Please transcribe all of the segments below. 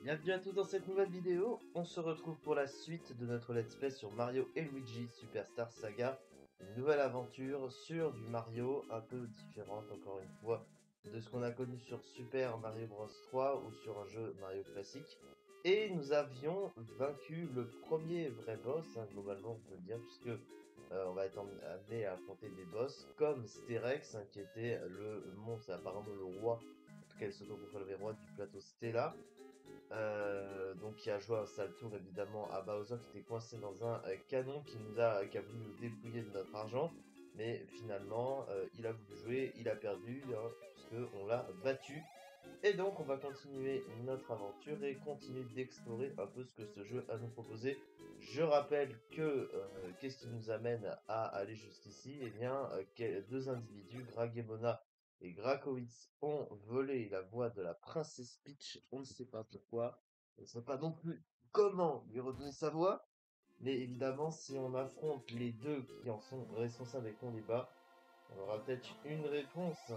Bienvenue à tous dans cette nouvelle vidéo. On se retrouve pour la suite de notre let's play sur Mario et Luigi Superstar Saga. Une nouvelle aventure sur du Mario un peu différente encore une fois de ce qu'on a connu sur Super Mario Bros 3 ou sur un jeu Mario classique. Et nous avions vaincu le premier vrai boss, hein, globalement on peut le dire, puisque on va être amené à affronter des boss comme Sterex, hein, qui était le monstre, apparemment le roi, en tout cas il s'auto-proclamait roi du plateau Stella. Donc qui a joué un sale tour évidemment à Bowser qui était coincé dans un canon qui a voulu nous dépouiller de notre argent. Mais finalement, il a voulu jouer, il a perdu, hein, puisque on l'a battu. Et donc on va continuer notre aventure et continuer d'explorer un peu ce que ce jeu a à nous proposer. Je rappelle que qu'est-ce qui nous amène à aller jusqu'ici? Eh bien, deux individus, Gragemona et Grakowitz, ont volé la voix de la princesse Peach. On ne sait pas pourquoi. On ne sait pas non plus comment lui redonner sa voix. Mais évidemment, si on affronte les deux qui en sont responsables et qu'on les bat, on aura peut-être une réponse.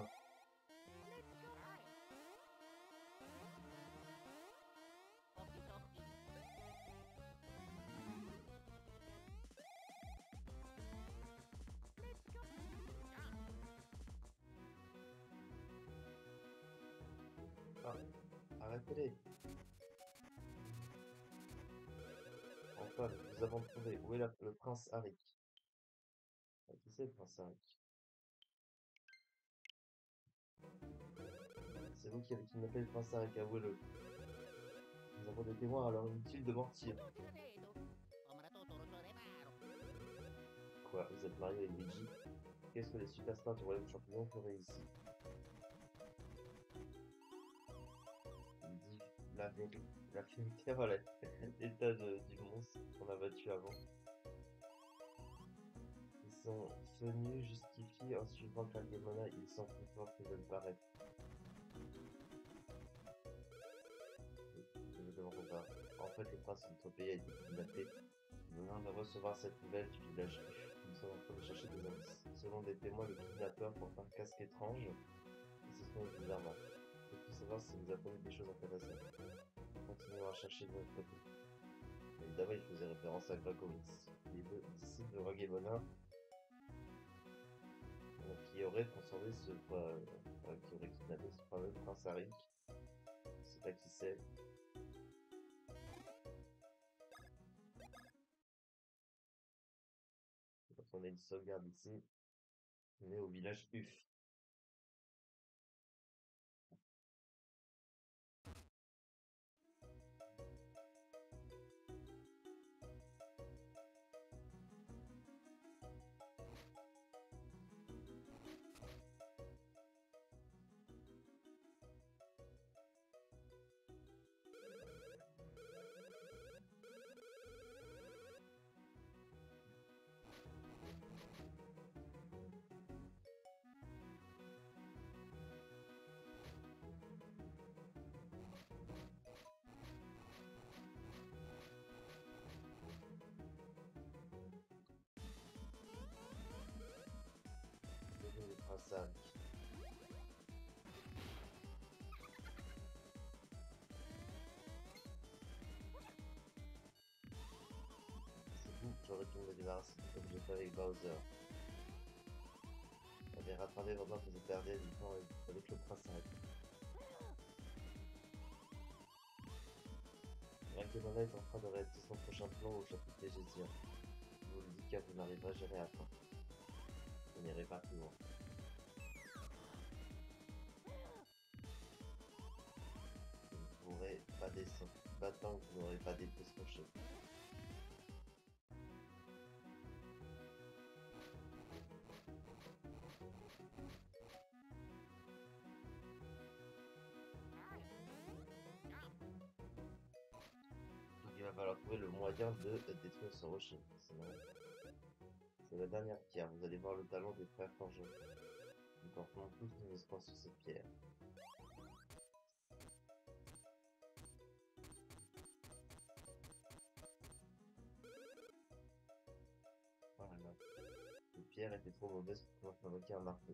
Ah, arrêtez-les. Enfin, nous avons trouvé. Où est le prince Arik? Ah, qui c'est le prince Arik? C'est vous qui avez kidnappé le prince Arik, avouez-le. Nous avons des témoins, alors inutile de mentir. Quoi, vous êtes marié avec Luigi? Qu'est-ce que les superstars du royaume champignon feraient ici? Il dit la vérité, voilà, l'état du monstre qu'on a battu avant. Ils sont venus justifier en suivant Kalgemona, ils sont plus forts que je ne parais. Je me demande pas. En fait, le prince de notre pays a été kidnappé. Nous venons de recevoir cette nouvelle du village. Nous sommes en train de chercher des indices. Selon des témoins, le kidnappeur porte un casque étrange et se trouve bizarrement. Je peux savoir si vous apprenez des choses intéressantes. Continuons à chercher de notre côté. Évidemment, il faisait référence à Grakowitz, les deux disciples de Ragemona, qui aurait transformé qui aurait kidnappé ce fameux prince Arik. Je sais pas qui c'est. Quand on a une sauvegarde ici, on est au village Uf. Le prince Arik. C'est vous, j'aurais dû me débarrasser comme j'ai fait avec Bowser. J'avais rattrapé pendant que je perdais du temps avec le prince Arik. Ragemona est en train de réaliser son prochain plan au château de Végésia. Je vous le dis car vous n'arriverez jamais à temps. Vous n'irez pas plus loin. Vous n'aurez pas des battants que vous n'aurez pas des pouces crochés. Donc il va falloir trouver le moyen de détruire ce rocher. Sinon, c'est la dernière pierre. Vous allez voir le talent des frères Tangeau. Nous portons tous nos espoirs sur cette pierre. Voilà. Cette pierre était trop mauvaise pour pouvoir fabriquer un marteau.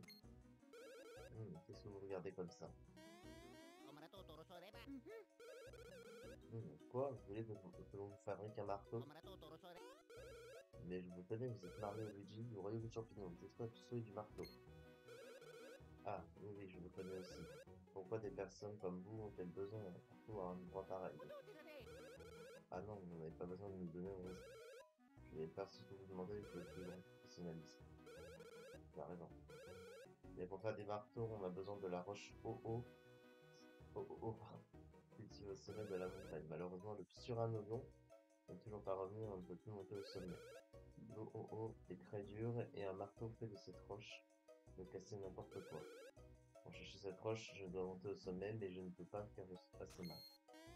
Qu'est-ce que vous regardez comme ça? Quoi? Vous voulez que l'on vous fabrique un marteau? Mais je vous connais, vous êtes Mario et Luigi du royaume des champignons. Vous êtes quoi, tous ceux du marteau? Ah, oui, oui, je vous connais aussi. Pourquoi des personnes comme vous ont-elles besoin d'un marteau à un endroit pareil? Ah non, vous n'avez pas besoin de nous donner raison. Je vais faire ce que vous demandez avec le plus grand professionnalisme. Tu as raison. Mais pour faire des marteaux, on a besoin de la roche pardon, cultivée au sommet de la montagne. Malheureusement, le Psuranodon n'est toujours pas revenu, on ne peut plus monter au sommet. L'OOO est très dur et un marteau fait de cette roche peut casser n'importe quoi. Pour chercher cette roche, je dois monter au sommet, mais je ne peux pas car je suis assez mal.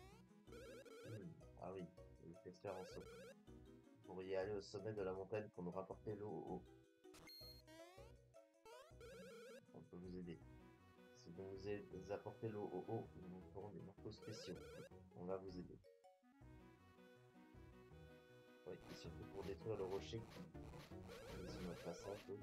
Ah oui, vous êtes expert en saut. Vous pourriez aller au sommet de la montagne pour nous rapporter l'OOO. On peut vous aider. Si vous nous apportez l'OOO, nous vous ferons des marteaux spéciaux. On va vous aider. Oui, et surtout pour détruire le rocher qui est sur notre passage l'autre.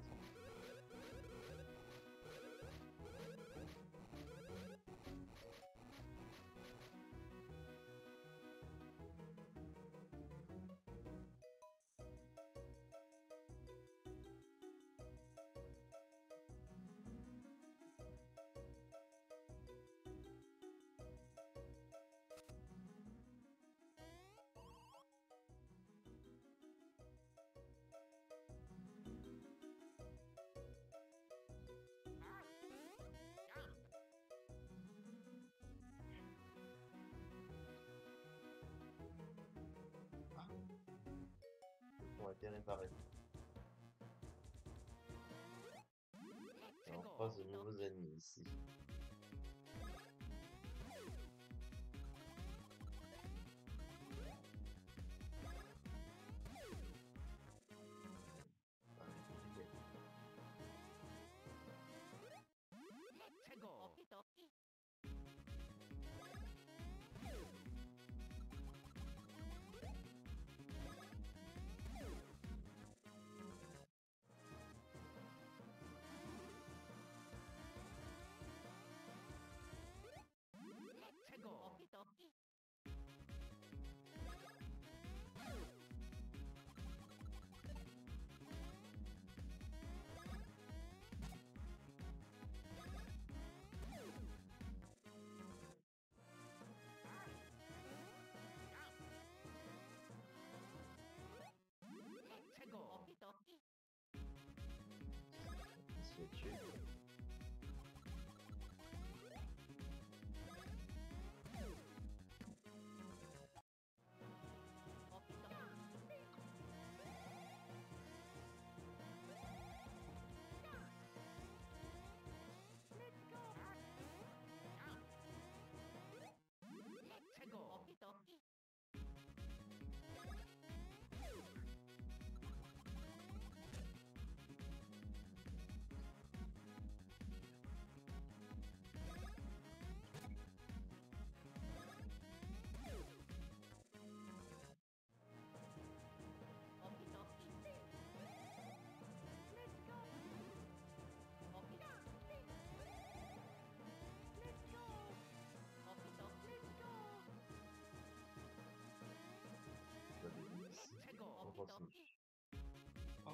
Ont été réparés. Et on croise de nouveaux ennemis ici. Se tuer. On continue. Oh.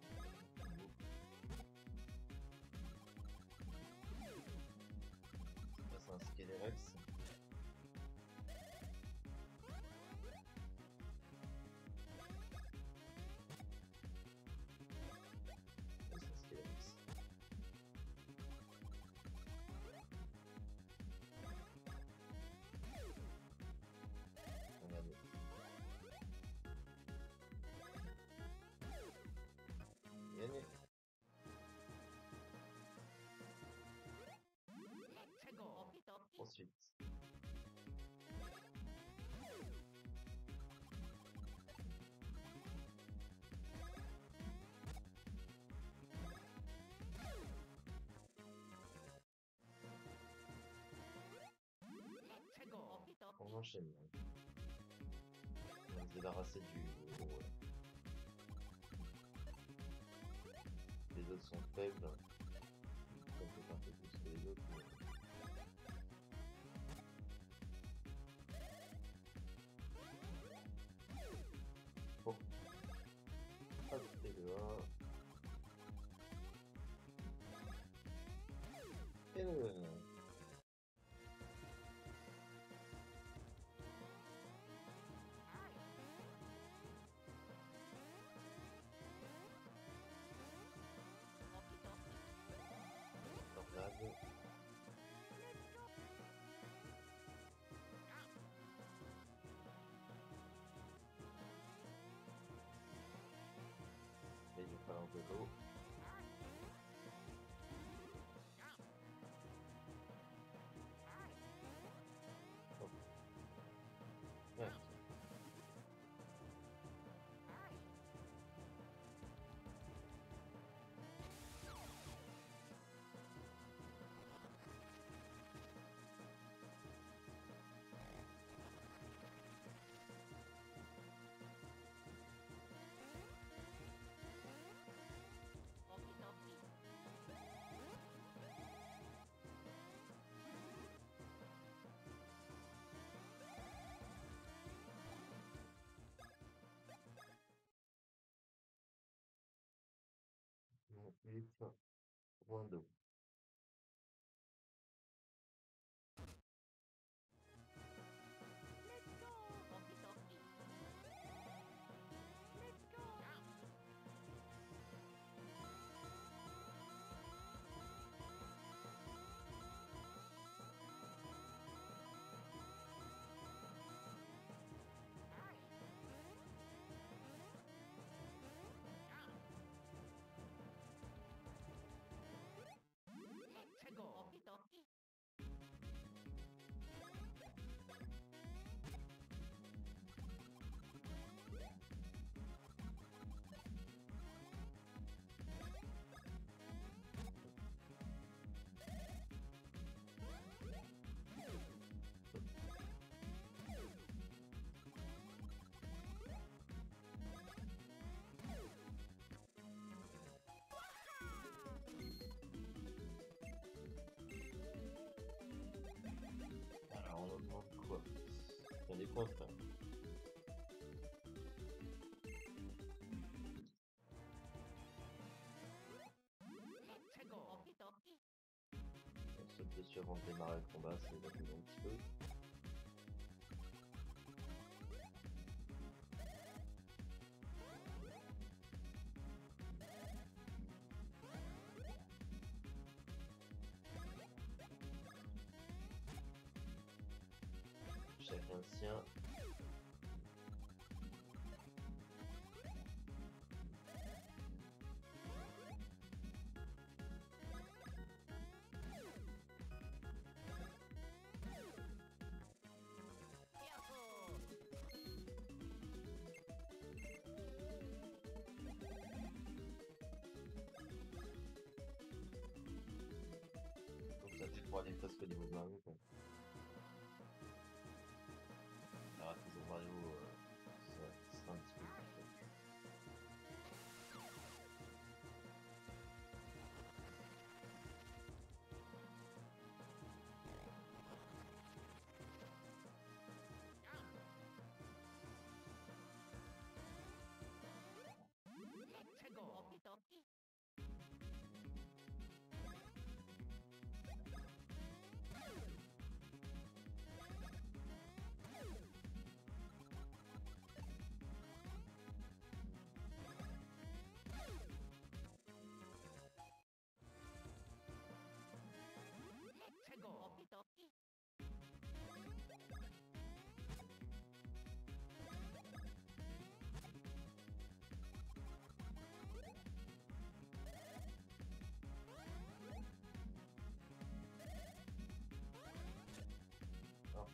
Ça, c'est un Skélérex. Ça, c'est un Skélérex. Regardez. Gagné. Ensuite. On enchaîne. On va se débarrasser du gros. Les autres sont faibles. Comme peut un peu plus que les autres. Mais... de l'eau. Hop. Ouais. Bon, 8.2. Alors on demande quoi? Il y a des points frère. On saute dessus avant de démarrer le combat, ça va plus un petit peu. Chacun sien. Donc ça fait pour aller presque au niveau de Mario quoi. Alors toujours Mario, ça sera un petit peu plus chaud. Ah.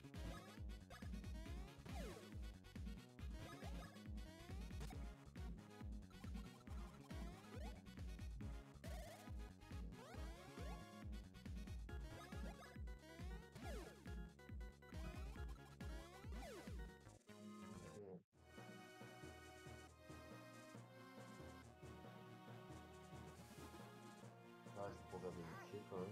Ah, c'est pour regarder vite fait quand même.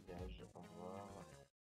dégage, au revoir.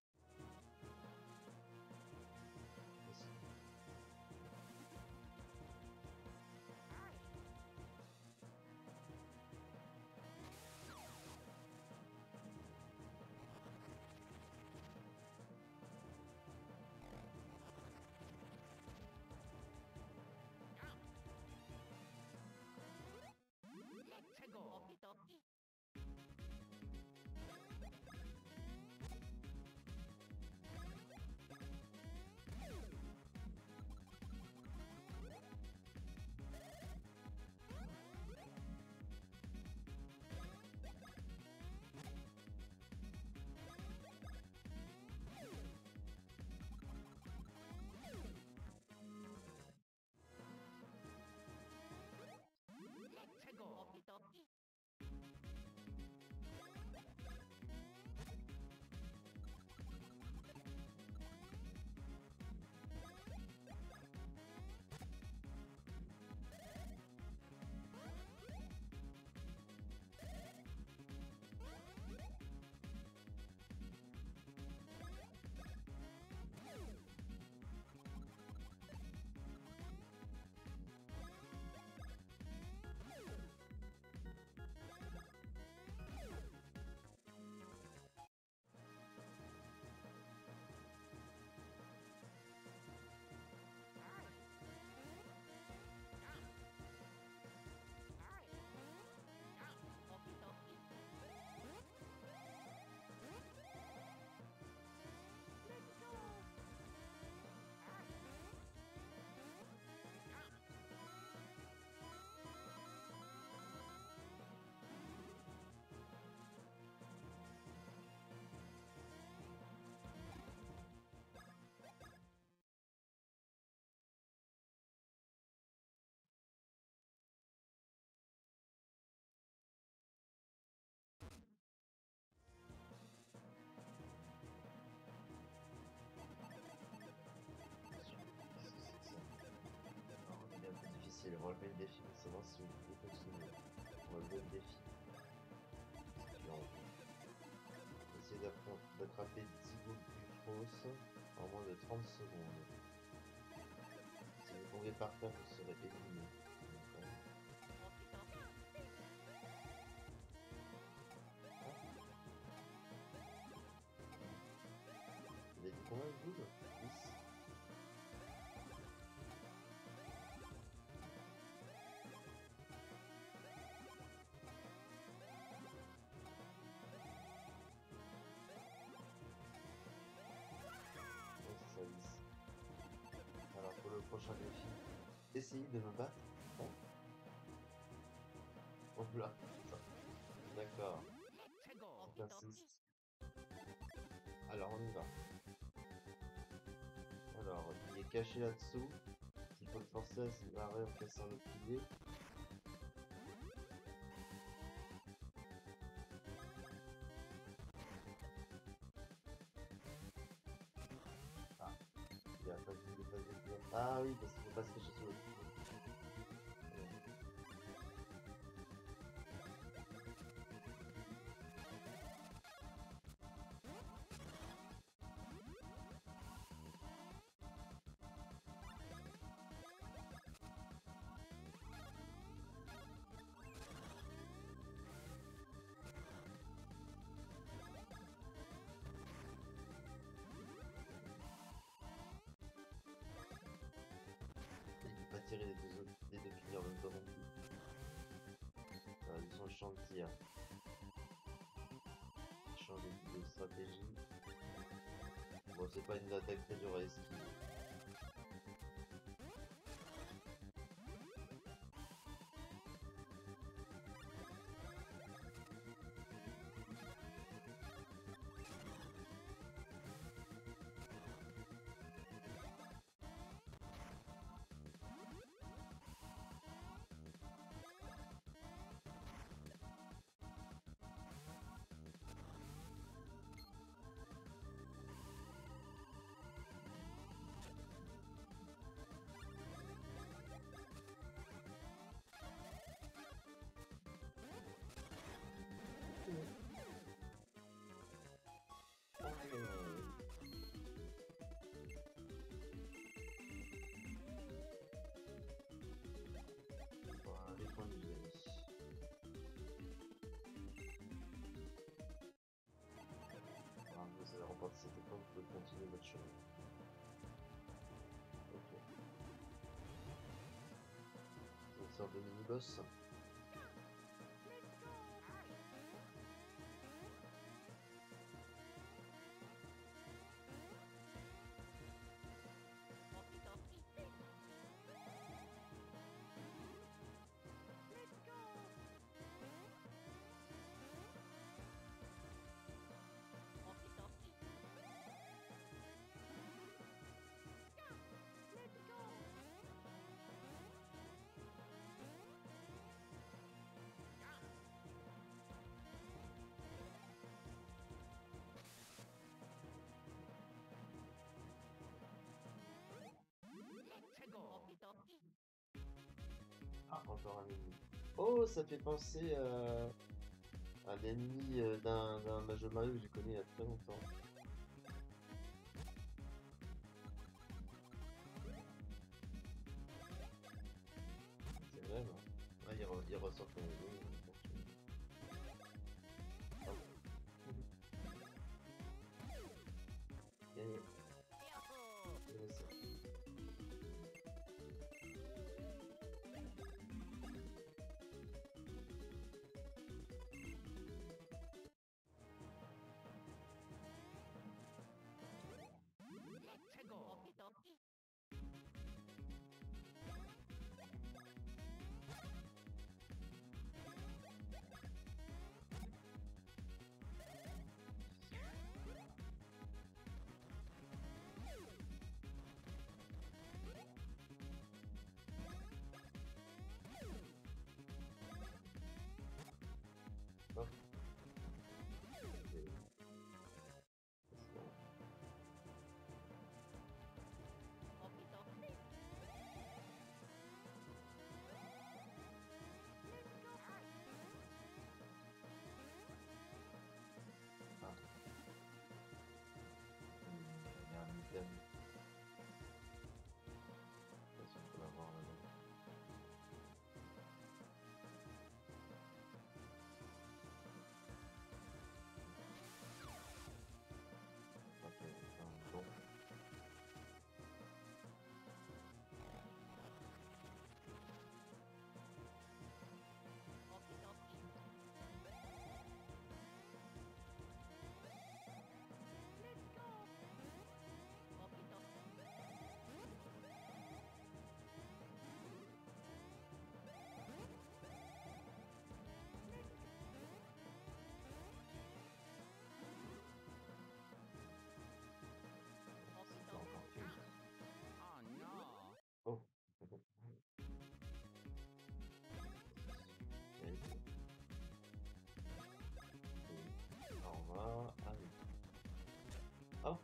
Difficile, relever le défi, mais savoir si vous pouvez continuer. Relever le défi. Essayez d'attraper 10 boules plus fausses en moins de 30 secondes. Si vous tombez par terre, vous serez éliminé. Vous avez dit combien de boules? 10. Alors pour le prochain défi, essayez de me battre. Oh là, d'accord. J'insiste. Alors on y va. Alors il est caché là-dessous. Il faut le forcer à se barrer en cassant le pilier. Il a pas vu les phases de pierre. Ah oui, parce qu'il faut pas se cacher sur le pilier. Pas tirer les deux piliers en même temps non plus. Ils sont champ de tir. Changer de stratégie. Bon, c'est pas une attaque très dure à esquiver. continuer notre chemin. Ok. C'est une sorte de mini-boss. Ah, encore un ennemi. Oh, ça fait penser à l'ennemi d'un Major Mario que j'ai connu il y a très longtemps. C'est vrai, non? Ah, il ressort comme Gagné. Gagné ça. Oh. Ah. Il y a un item. Je sais pas si on peut l'avoir là-bas. Ok, un don. C'est encore plus. Oh. Au revoir. Ah oui. Oh.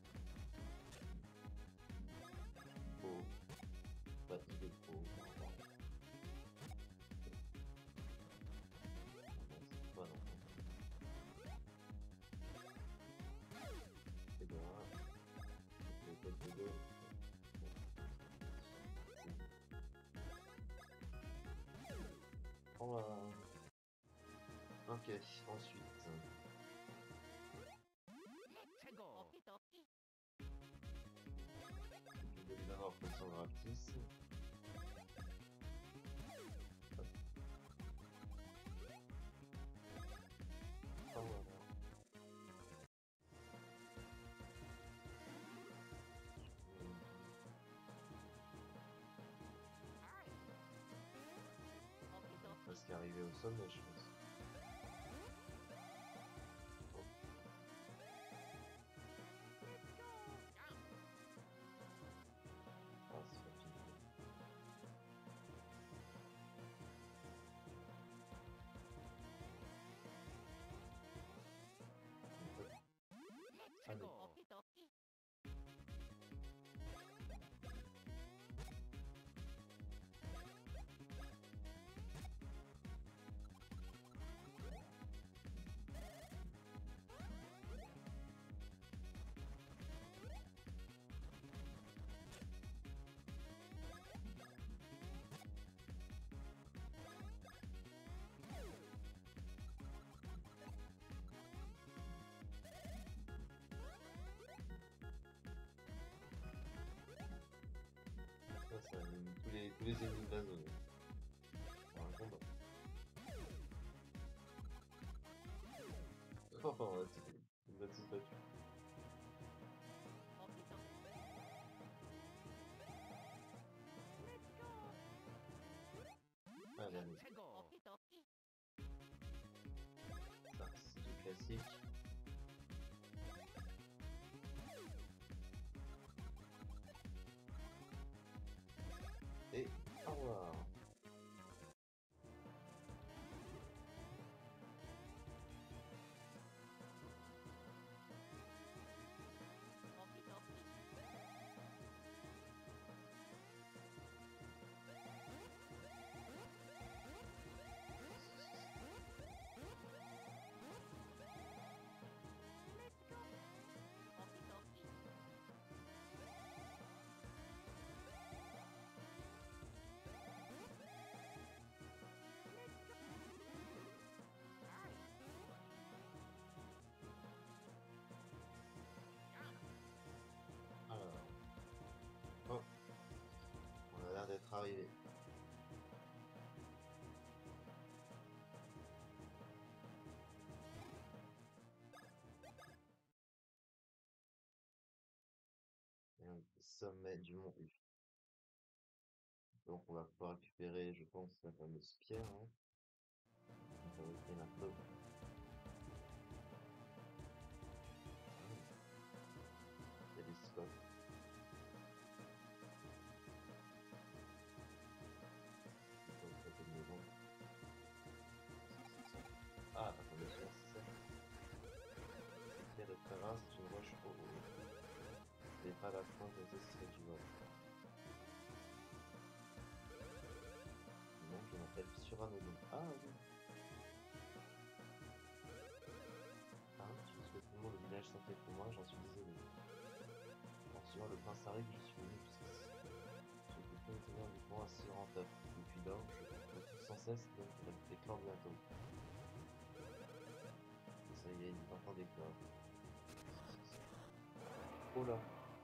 Oh. Bah, il est beau. C'est pas non. C'est bien. C'est peut-être deux. On va... Ok, ensuite. Je vais d'abord potion gratis. Oh, voilà. Presque arrivé au sommet, je pense. Oh. Ah, c'est pas fini. Allez. Ça élimine tous les ennemis de la zone. Pour un combat. Oh, on va tous battu. Allez, allez. Ça, c'est du classique. Et au revoir. Alors, oh, on a l'air d'être arrivé. Sommet du mont U. Donc on va pouvoir récupérer, je pense, la fameuse pierre. Hein. On va récupérer un peu. Télescope. Ah, attendez, c'est ça. Pierre de Terrain, c'est une roche pour et pas la pointe de ce du vol. Non, je m'appelle Suranodon. Ah oui. Ah, tu souhaites le nom le village santé pour moi, j'en suis désolé. En suivant le prince arrive, je suis venu jusqu'ici. Je peux pas étonner uniquement assez rentable. Depuis là, je retrouve sans cesse, donc il va déclore bientôt. Et ça y est, il entend déclore. Oh là!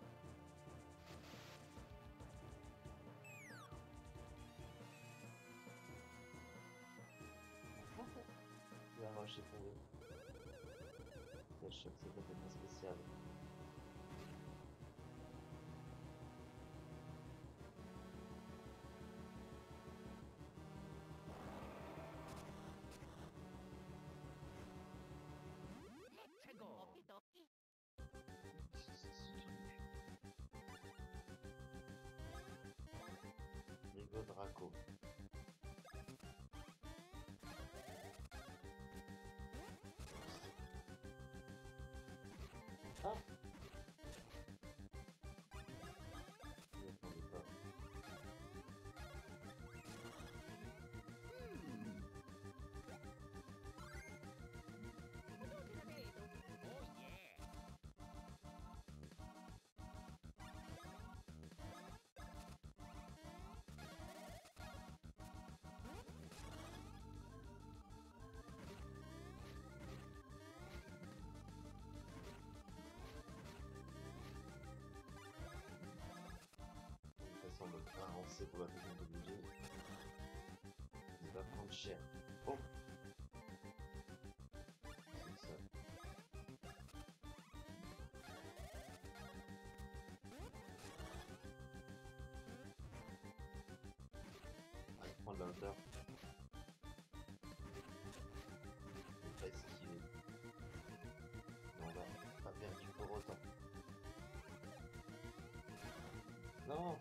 La roche est tombée. Le choc, c'est complètement spécial. Niveau Draco. Ah! Je m'y attendais pas. Ça semble avancer pour la deuxième de budget. Il va prendre cher. Oh! C'est ça. On va prendre la hauteur. On va esquiver. Mais on va pas perdu pour autant. Non!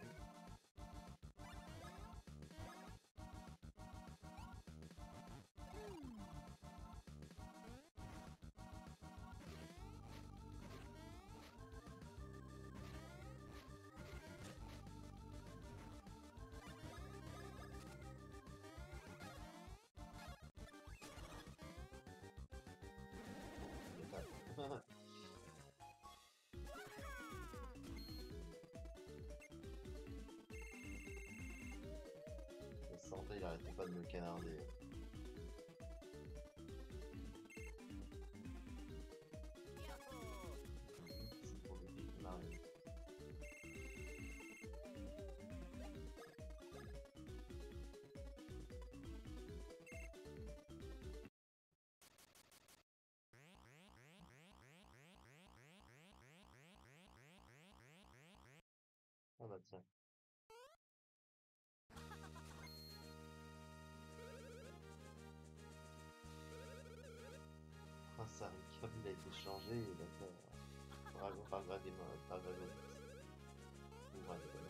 Je sentais, il arrêtait pas de me canarder. C'est trop vite, il m'arrive. tiens. Ah, ça, comme il a été changé, d'accord. Dragon par Dragon, par Dragon. Ou Dragon.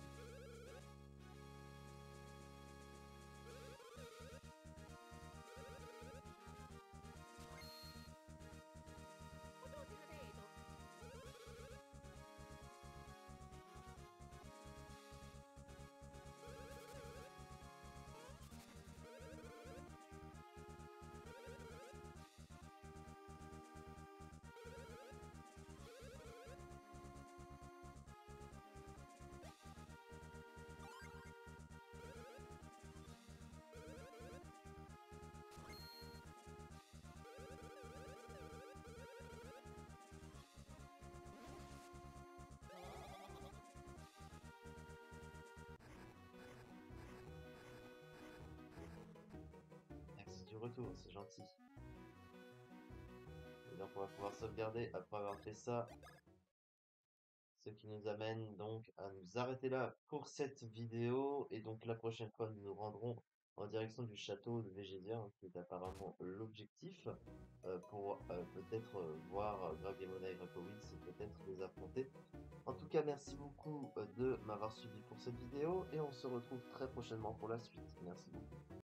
Merci du retour, c'est gentil. Et donc on va pouvoir sauvegarder après avoir fait ça. Ce qui nous amène donc à nous arrêter là pour cette vidéo. Et donc la prochaine fois, nous nous rendrons en direction du château de Végésia, hein, qui est apparemment l'objectif, pour peut-être voir Gragemona et Grapowitz et peut-être les affronter. En tout cas, merci beaucoup de m'avoir suivi pour cette vidéo et on se retrouve très prochainement pour la suite. Merci beaucoup.